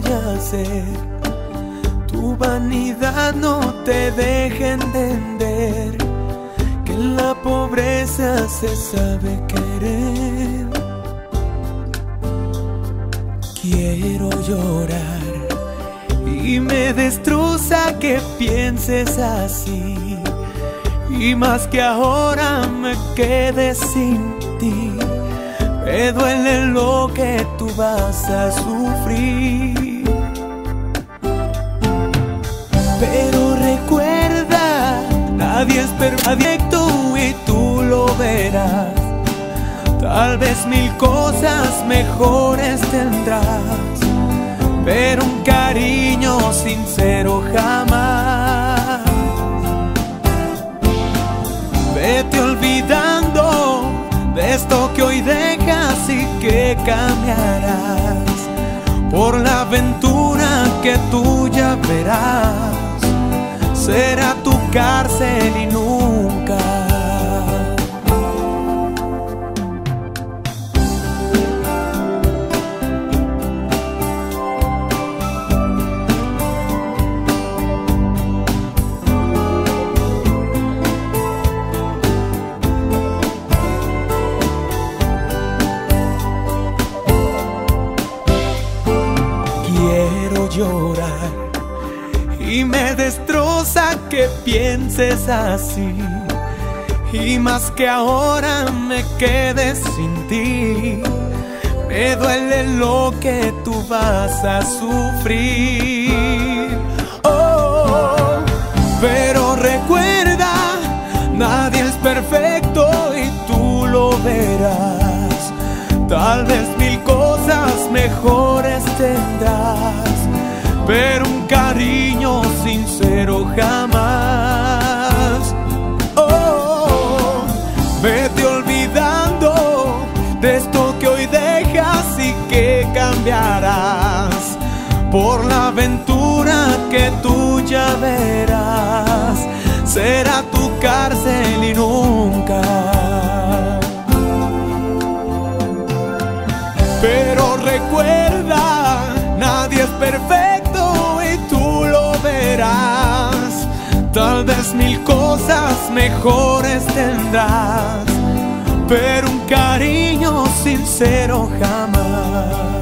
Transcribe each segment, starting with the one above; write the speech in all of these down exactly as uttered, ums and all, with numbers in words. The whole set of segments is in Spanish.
voy a hacer? Tu vanidad no te deja entender que en la pobreza se sabe querer. Quiero llorar y me destroza que pienses así, y más que ahora me quede sin ti. Me duele lo que tú vas a sufrir, pero recuerda, nadie es perfecto y tú lo verás. Tal vez mil cosas mejores tendrás, pero un cariño sincero jamás. Vete olvidando de esto que hoy dejas y que cambiarás por la aventura que tú ya verás. Será tu cárcel y nunca. Quiero llorar y me destroza que pienses así, y más que ahora me quedes sin ti. Me duele lo que tú vas a sufrir. Oh, pero recuerda, nadie es perfecto y tú lo verás. Tal vez mil cosas mejores tendrás, pero un cariño sincero jamás. Oh, vete olvidando de esto que hoy dejas y que cambiarás por la aventura que tú ya verás. Será tu cárcel y nunca. Pero recuerda, nadie es perfecto y tú lo verás. Tal vez mil cosas mejores tendrás, pero un cariño sincero jamás.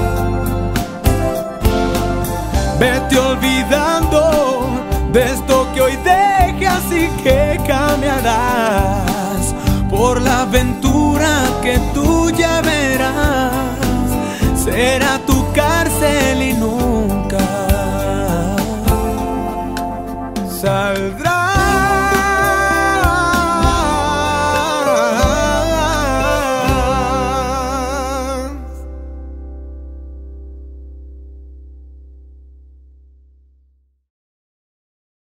Vete olvidando de esto que hoy dejas y que cambiarás por la aventura que tú ya verás. Será tu cárcel y nunca saldrás.